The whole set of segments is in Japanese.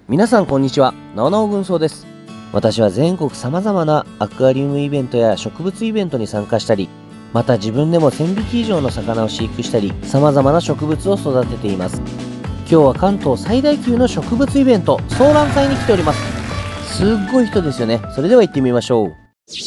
皆さんこんにちは、なおなお軍曹です。私は全国様々なアクアリウムイベントや植物イベントに参加したり、また自分でも1000匹以上の魚を飼育したり、様々な植物を育てています。今日は関東最大級の植物イベント、ソーラン祭に来ております。すっごい人ですよね。それでは行ってみましょう。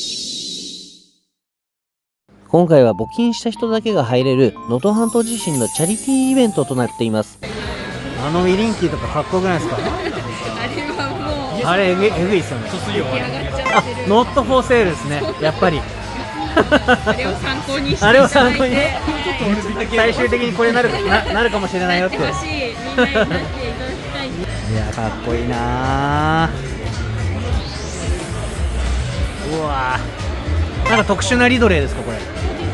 今回は募金した人だけが入れる能登半島地震のチャリティーイベントとなっています。 あのウィリンキーとかかっこよくないですか？あれえぐいですよね。あ、ノットフォーセールですね。やっぱりあれを参考にしていただいて、 あれを参考にね、最終的にこれなるかもしれないよって。 みんなになっていただきたい。 いや、かっこいいなー。うわー、なんか特殊なリドレーですかこれ？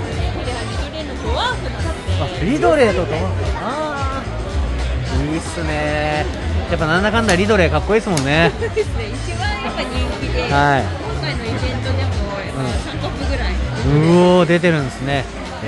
リドレーとドワーフ。あー、いいっすね。やっぱなんだかんだリドレーかっこいいですもんね。 そうですね、一番やっぱ人気で、 はい、 今回のイベントでも3トップぐらい、 うおー、出てるんですね。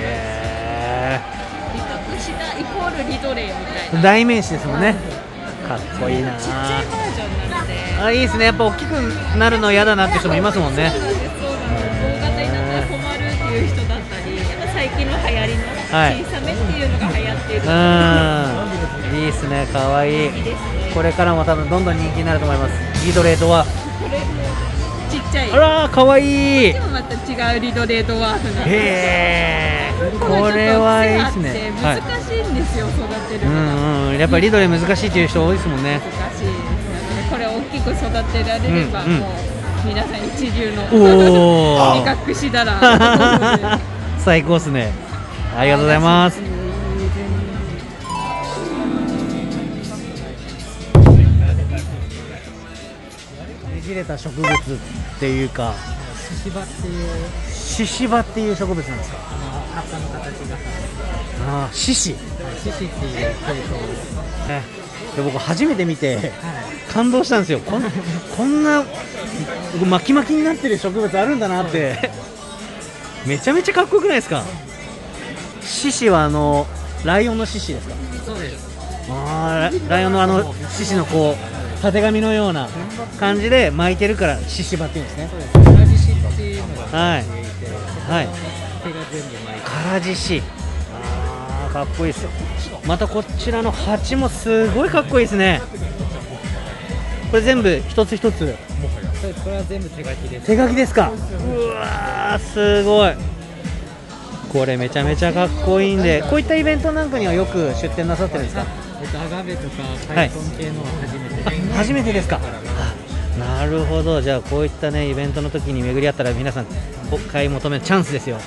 リトクシダイコールリドレーみたいな代名詞ですもんね。かっこいいなー。 ちっちゃいバージョンなので、 あ、いいですね。やっぱ大きくなるの嫌だなって人もいますもんね。 そうなんです、そうなんです。大型になったら困るっていう人だったり、やっぱ最近の流行りの小さめっていうのが流行っているので、 いいですね、かわいい。 いいですね。 これからも多分どんどん人気になると思います。リドレードワーフ。 これもちっちゃい、 あらー、かわいい。 でもまた違うリドレードワーフなんで、 へー、これはいいですね。 難しいんですよ、育てるのが。 やっぱりリドレー難しいっていう人多いですもんね。 難しいですよね。これ大きく育てられれば、もう皆さん一流のおー目隠しだら最高ですね。ありがとうございます。ねじれた植物っていうか、シシバっていう植物なんですか？ 葉っぱの形がああ、シシ。 シシっていう系統で、僕初めて見て感動したんですよ。こんな巻き巻きになってる植物あるんだなってめちゃめちゃかっこよくないですか？シシはライオンのシシですか？ そうです。 あー、ライオンのシシのこうたてがみのような感じで巻いてるからシシバっていうんですね。 カラジシっていうのがはいついていて、 はい、 手が全部巻いてカラジシ。あー、かっこいいですよ。またこちらの鉢もすごいかっこいいですね。これ全部一つ一つこれは全部手書きです。 手書きですか？うわー、すごい。これめちゃめちゃかっこいいんで、こういったイベントなんかにはよく出店なさってるんですか？ アガベとかカイコン系のは初めてです。 初めてですか？なるほど。じゃあこういったねイベントの時に巡り合ったら皆さんお買い求めるチャンスですよ。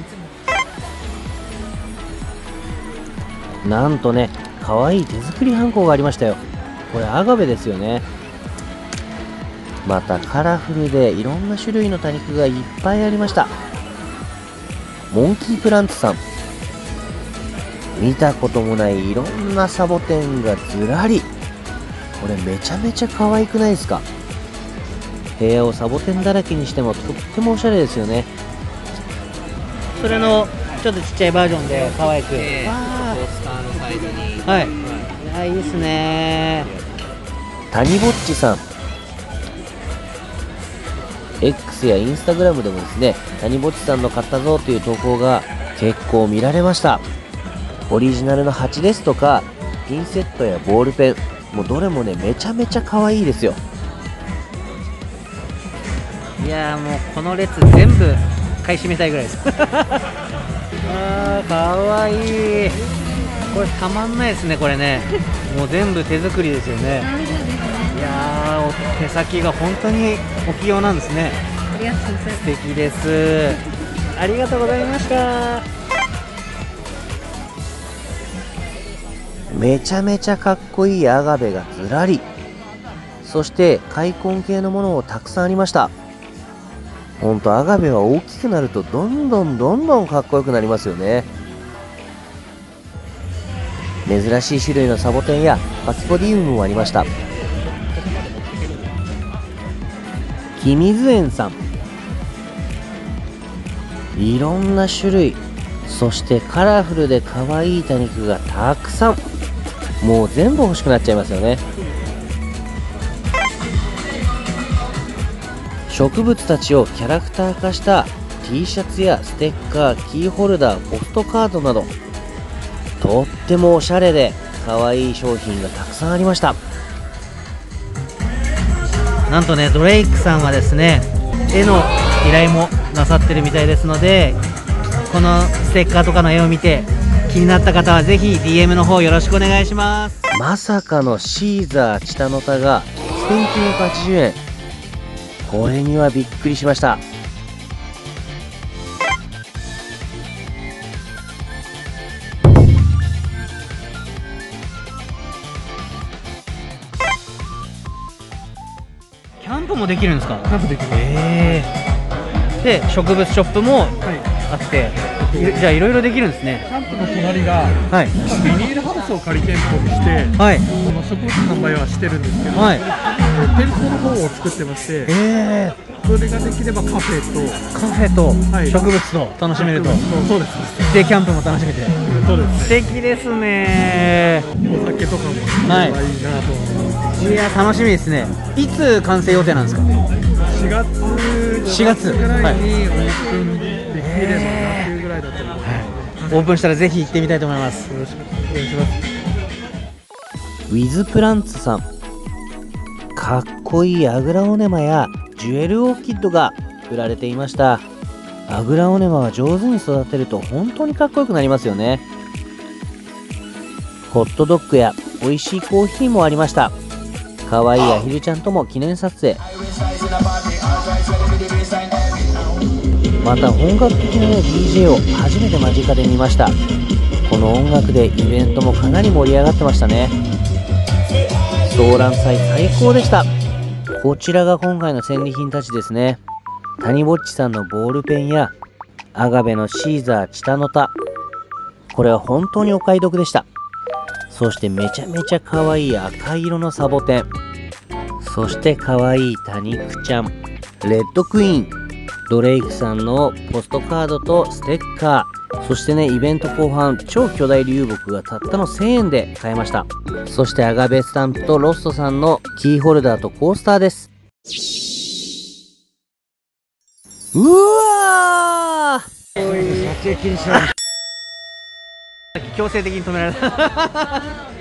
なんとね、可愛い手作りハンコがありましたよ。これアガベですよね。またカラフルでいろんな種類の多肉がいっぱいありました。モンキープランツさん、見たこともないいろんなサボテンがずらり。これめちゃめちゃ可愛くないですか？部屋をサボテンだらけにしてもとってもおしゃれですよね。 それのちょっとちっちゃいバージョンで可愛く、 コースターのサイズに、 はい、いや、いいですね。 谷ぼっちさん、 X やインスタグラムでもですね、谷ぼっちさんの買ったぞという投稿が結構見られました。オリジナルの鉢ですとかピンセットやボールペン、もうどれもねめちゃめちゃ可愛いですよ。 いやー、もうこの列全部買い占めたいぐらいですあー、かわいい。これたまんないですね。これね、もう全部手作りですよね。いやー、手先が本当にお器用なんですね。 ありがとうございます。 素敵です。ありがとうございました。 めちゃめちゃかっこいいアガベがずらり。そして開墾系のものもたくさんありました。ほんとアガベは大きくなるとどんどんかっこよくなりますよね。珍しい種類のサボテンやパキポディウムもありました。キミズ園さん、いろんな種類、そしてカラフルで可愛い多肉がたくさん。もう全部欲しくなっちゃいますよね。 植物たちをキャラクター化した T シャツやステッカー、キーホルダー、ポストカードなど、とってもおしゃれで可愛い商品がたくさんありました。 なんとね、ドレイクさんはですね、絵の依頼もなさってるみたいですので、このステッカーとかの絵を見て気になった方はぜひ DM の方よろしくお願いします。 まさかのシーザーチタノタが1980円。これにはびっくりしました。 キャンプもできるんですか？ キャンプできます。 で、植物ショップもあって、じゃあいろいろできるんですね。 キャンプの隣が、 はい、 ビニールハウスを仮店舗にして、 はい、 その植物販売はしてるんですけど、 はい、 店舗の方を作ってまして、それができればカフェとと植物と楽しめると。 そうです。 で、キャンプも楽しめて。 そうです。 素敵ですね。 お酒とかもいいなと思います。 いや、楽しみですね。いつ完成予定なんですか ？4月ぐらいにオープンできればなというぐらいだと思います。 オープンしたらぜひ行ってみたいと思います。 よろしくお願いします。 ウィズプランツさん、かっこいいアグラオネマやジュエルオーキッドが売られていました。アグラオネマは上手に育てると本当にかっこよくなりますよね。ホットドッグや美味しいコーヒーもありました。かわいいアヒルちゃんとも記念撮影。また本格的な DJ を初めて間近で見ました。この音楽でイベントもかなり盛り上がってましたね。動乱祭最高でした。こちらが今回の戦利品たちですね。谷ぼっちさんのボールペンやアガベのシーザーチタノタ、これは本当にお買い得でした。そしてめちゃめちゃ可愛い赤色のサボテン、そして可愛い多肉ちゃん、レッドクイーン、ドレイクさんのポストカードとステッカー、そしてね、イベント後半超巨大流木がたったの1000円で買えました。そしてアガベスタンプとロストさんのキーホルダーとコースターです。うわー、 強制的に止められた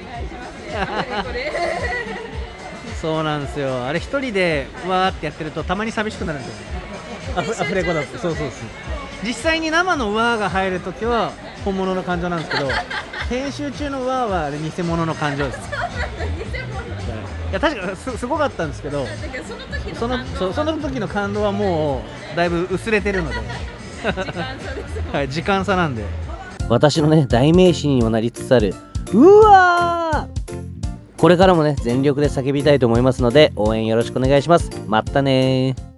そうなんですよ。あれ一人でわーってやってるとたまに寂しくなるんですよね。アフレコだって。そうそうそう。実際に生のわーが入るときは本物の感情なんですけど、編集中のわーはあれ偽物の感情ですね。いや確かすごかったんですけど、その時の感動はもうだいぶ薄れてるのではい、時間差なんで。 私のね、代名詞にもなりつつあるうわー、これからもね全力で叫びたいと思いますので応援よろしくお願いします。まったねー。